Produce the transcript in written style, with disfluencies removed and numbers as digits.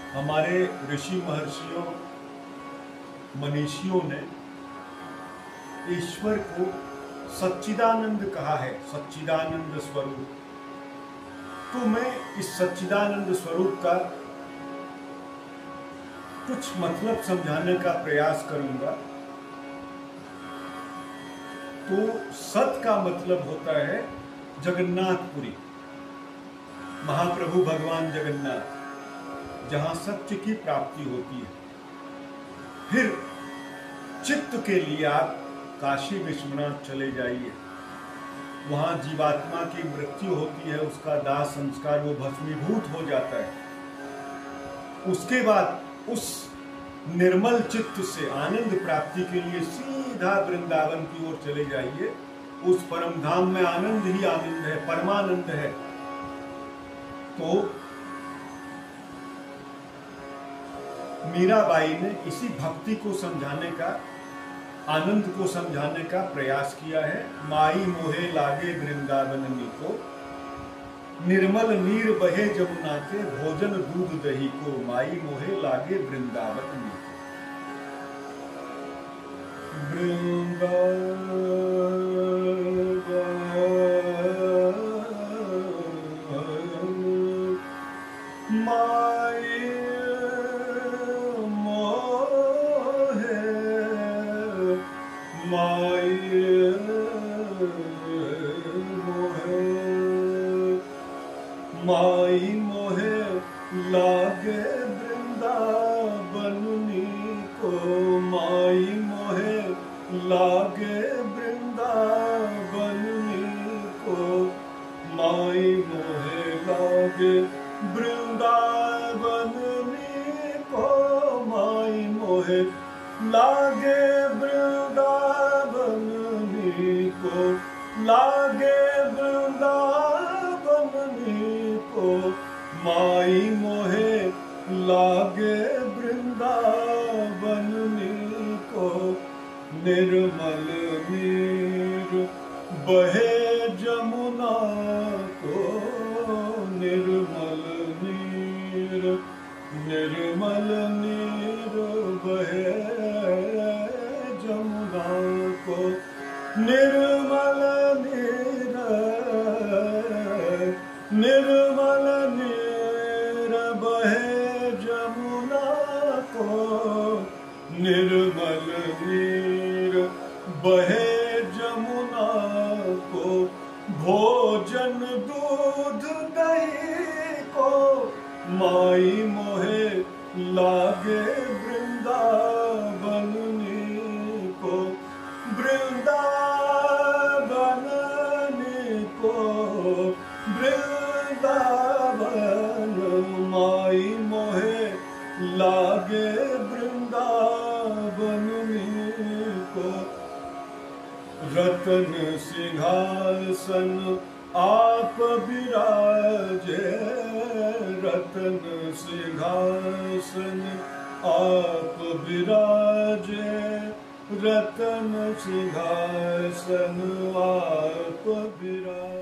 हमारे ऋषि महर्षियों मनीषियों ने ईश्वर को सच्चिदानंद कहा है, सच्चिदानंद स्वरूप। तो मैं इस सच्चिदानंद स्वरूप का कुछ मतलब समझाने का प्रयास करूंगा। तो सत का मतलब होता है जगन्नाथपुरी, महाप्रभु भगवान जगन्नाथ, जहां सत्य की प्राप्ति होती है। फिर चित्त के लिए आप काशी विश्वनाथ चले जाइए, वहां जीवात्मा की मृत्यु होती है, उसका दाह संस्कार वो भस्मीभूत हो जाता है। उसके बाद उस निर्मल चित्त से आनंद प्राप्ति के लिए सीधा वृंदावन की ओर चले जाइए। उस परम धाम में आनंद ही आनंद है, परमानंद है। तो मीराबाई ने इसी भक्ति को समझाने का, आनंद को समझाने का प्रयास किया है। माई मोहे लागे वृंदावन नीको, निर्मल नीर बहे जमुना के, भोजन दूध दही को, माई मोहे लागे वृंदावन नीको। माई मोहे लागे वृंदावन नीको, माई मोहे लागे वृंदावन नीको, माई मोहे लागे वृंदावन नीको, माई मोहे लागे वृंदावन नीको, लागे वृंदावन नीको, माई मोहे लागे वृंदावन नीको। निर्मल नीर बहे जमुना को, निर्मल नीर, निर्मल नीर बहे जमुना को, निर्मल नीर, निर्मल नीर बहे जमुना को, निर्मल नीर बहे जमुना को, भोजन दूध दही को, माई मोहे लागे वृंदावन नीको, वृंदावन नीको, वृंदावन, माई मोहे लागे वृंदावन नीको। रतन सिंहासन आप विराजे, रतन सिंहासन आप विराजे, रतन सिंहासन आप विराजे।